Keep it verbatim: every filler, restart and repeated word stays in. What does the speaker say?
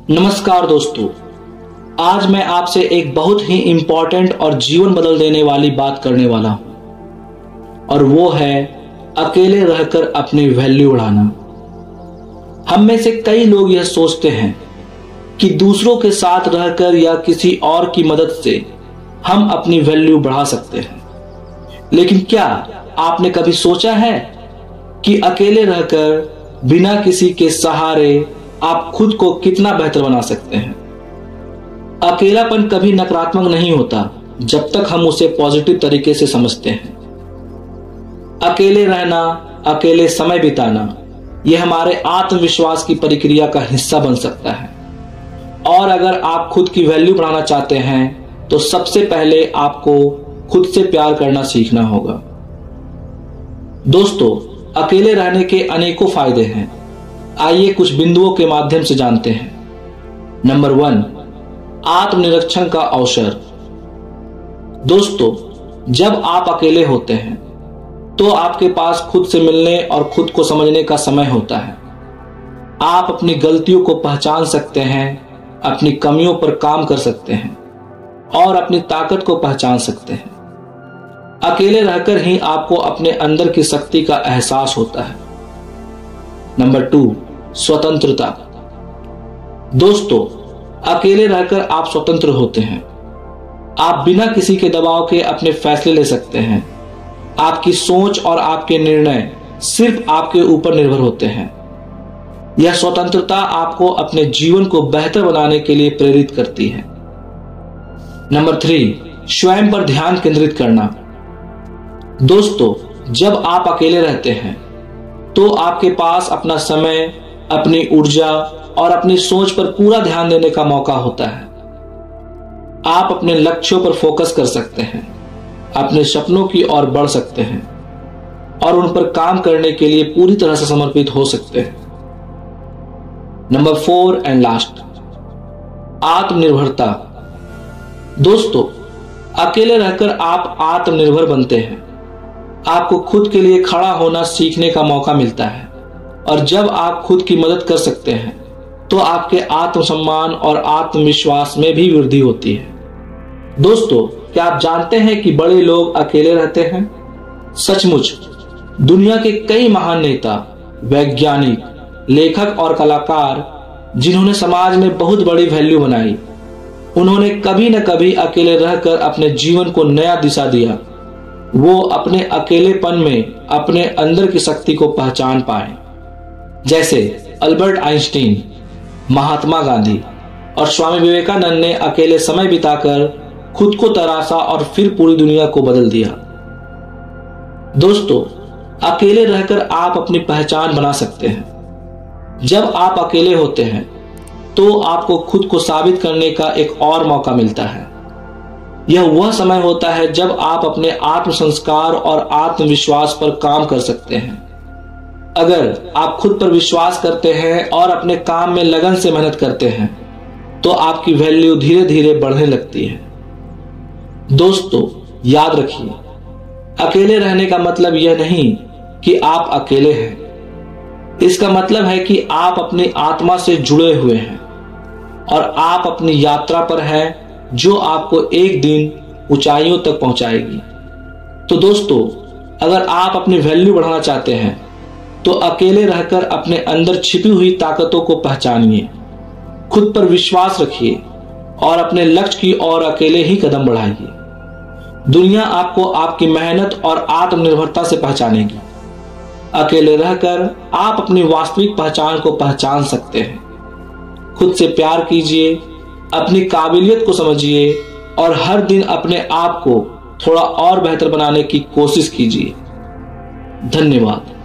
नमस्कार दोस्तों, आज मैं आपसे एक बहुत ही इंपॉर्टेंट और जीवन बदल देने वाली बात करने वाला हूं और वो है अकेले रहकर अपनी वैल्यू बढ़ाना। हम में से कई लोग यह सोचते हैं कि दूसरों के साथ रहकर या किसी और की मदद से हम अपनी वैल्यू बढ़ा सकते हैं, लेकिन क्या आपने कभी सोचा है कि अकेले रहकर बिना किसी के सहारे आप खुद को कितना बेहतर बना सकते हैं। अकेलापन कभी नकारात्मक नहीं होता जब तक हम उसे पॉजिटिव तरीके से समझते हैं। अकेले रहना, अकेले समय बिताना, यह हमारे आत्मविश्वास की प्रक्रिया का हिस्सा बन सकता है। और अगर आप खुद की वैल्यू बढ़ाना चाहते हैं तो सबसे पहले आपको खुद से प्यार करना सीखना होगा। दोस्तों, अकेले रहने के अनेकों फायदे हैं। आइए कुछ बिंदुओं के माध्यम से जानते हैं। नंबर वन, आत्मनिरीक्षण का अवसर। दोस्तों, जब आप अकेले होते हैं तो आपके पास खुद से मिलने और खुद को समझने का समय होता है। आप अपनी गलतियों को पहचान सकते हैं, अपनी कमियों पर काम कर सकते हैं और अपनी ताकत को पहचान सकते हैं। अकेले रहकर ही आपको अपने अंदर की शक्ति का एहसास होता है। नंबर टू, स्वतंत्रता। दोस्तों, अकेले रहकर आप स्वतंत्र होते हैं। आप बिना किसी के दबाव के अपने फैसले ले सकते हैं। आपकी सोच और आपके निर्णय सिर्फ आपके ऊपर निर्भर होते हैं। यह स्वतंत्रता आपको अपने जीवन को बेहतर बनाने के लिए प्रेरित करती है। नंबर थ्री, स्वयं पर ध्यान केंद्रित करना। दोस्तों, जब आप अकेले रहते हैं तो आपके पास अपना समय, अपनी ऊर्जा और अपनी सोच पर पूरा ध्यान देने का मौका होता है। आप अपने लक्ष्यों पर फोकस कर सकते हैं, अपने सपनों की ओर बढ़ सकते हैं और उन पर काम करने के लिए पूरी तरह से समर्पित हो सकते हैं। नंबर फोर एंड लास्ट, आत्मनिर्भरता। दोस्तों, अकेले रहकर आप आत्मनिर्भर बनते हैं। आपको खुद के लिए खड़ा होना सीखने का मौका मिलता है और जब आप खुद की मदद कर सकते हैं तो आपके आत्मसम्मान और आत्मविश्वास में भी वृद्धि होती है। दोस्तों, क्या आप जानते हैं कि बड़े लोग अकेले रहते हैं? सचमुच दुनिया के कई महान नेता, वैज्ञानिक, लेखक और कलाकार जिन्होंने समाज में बहुत बड़ी वैल्यू बनाई, उन्होंने कभी न कभी अकेले रहकर अपने जीवन को नया दिशा दिया। वो अपने अकेलेपन में अपने अंदर की शक्ति को पहचान पाए। जैसे अल्बर्ट आइंस्टीन, महात्मा गांधी और स्वामी विवेकानंद ने अकेले समय बिताकर खुद को तराशा और फिर पूरी दुनिया को बदल दिया। दोस्तों, अकेले रहकर आप अपनी पहचान बना सकते हैं। जब आप अकेले होते हैं तो आपको खुद को साबित करने का एक और मौका मिलता है। यह वह समय होता है जब आप अपने आत्म संस्कार और आत्मविश्वास पर काम कर सकते हैं। अगर आप खुद पर विश्वास करते हैं और अपने काम में लगन से मेहनत करते हैं तो आपकी वैल्यू धीरे धीरे बढ़ने लगती है। दोस्तों, याद रखिए, अकेले रहने का मतलब यह नहीं कि आप अकेले हैं। इसका मतलब है कि आप अपनी आत्मा से जुड़े हुए हैं और आप अपनी यात्रा पर हैं जो आपको एक दिन ऊंचाइयों तक पहुंचाएगी। तो दोस्तों, अगर आप अपनी वैल्यू बढ़ाना चाहते हैं तो अकेले रहकर अपने अंदर छिपी हुई ताकतों को पहचानिए, खुद पर विश्वास रखिए और अपने लक्ष्य की ओर अकेले ही कदम बढ़ाइए। दुनिया आपको आपकी मेहनत और आत्मनिर्भरता से पहचानेगी। अकेले रहकर आप अपनी वास्तविक पहचान को पहचान सकते हैं। खुद से प्यार कीजिए, अपनी काबिलियत को समझिए और हर दिन अपने आप को थोड़ा और बेहतर बनाने की कोशिश कीजिए। धन्यवाद।